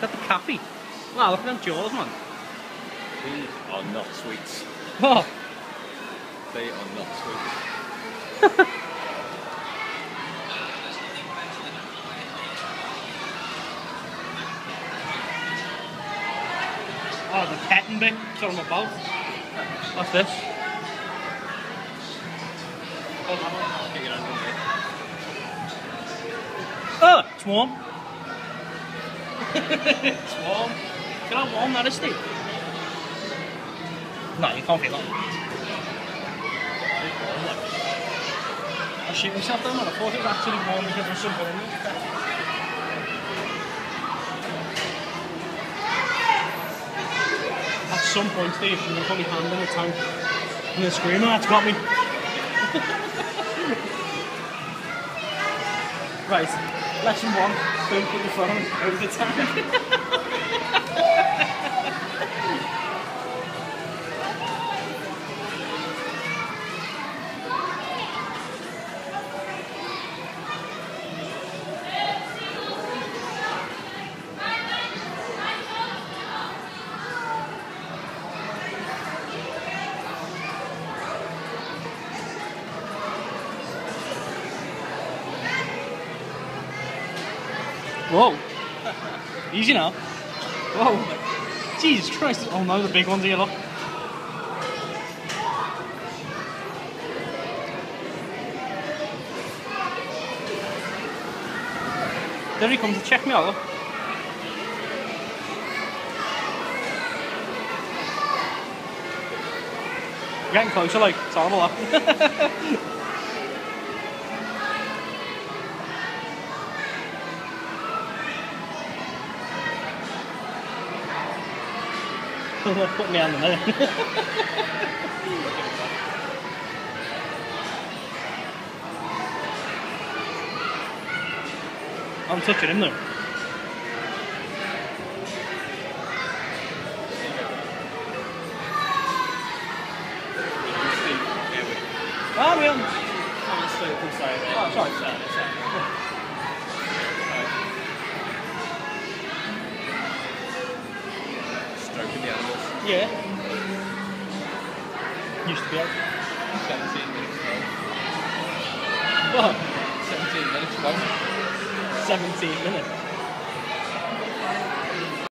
at the cafe. Wow, look at them jaws, man. These are not sweets. Oh. They are not sweets. Oh, the petting bit. That's what I'm about. What's this? Oh, it's warm. It's warm. Look at how warm that is, Steve. No, you can't feel that. I shit myself down, man. I thought it was actually warm because of something in it. At some point, Steve, I'm going to put my hand in the tank and then scream, that's got me. Right, lesson 1, don't put the phone over the tank. Whoa. Easy now. Whoa. Jesus Christ. Oh no, the big one's here, look. There he comes to check me out, look. Getting closer, like, it's horrible, look. Put me on the minute. I'm touching him though. Oh, we on. I'm still inside. Oh, sorry. Stroking the animals. Yeah. Used to be out. 17 minutes long. What? 17 minutes long. 17 minutes.